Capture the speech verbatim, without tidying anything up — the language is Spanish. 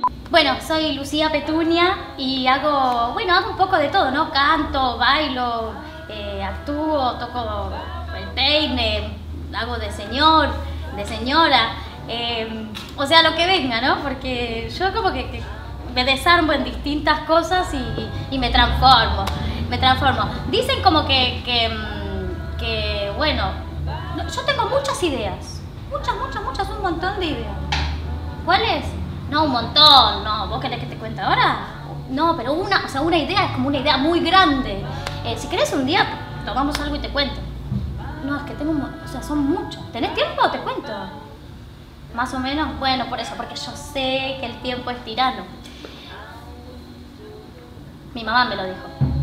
Bueno, soy Lucía Petunia y hago, bueno, hago un poco de todo, ¿no? Canto, bailo, eh, actúo, toco el peine, hago de señor, de señora, eh, o sea, lo que venga, ¿no? Porque yo como que, que me desarmo en distintas cosas y, y me transformo, me transformo. Dicen como que, que, que bueno, yo tengo muchas ideas, muchas, muchas, muchas, un montón de ideas. ¿Cuáles? No, un montón, no, ¿vos querés que te cuente ahora? No, pero una, o sea, una idea es como una idea muy grande. Eh, si querés un día tomamos algo y te cuento. No, es que tengo, o sea, son muchos. ¿Tenés tiempo? Te cuento. Más o menos, bueno, por eso, porque yo sé que el tiempo es tirano. Mi mamá me lo dijo.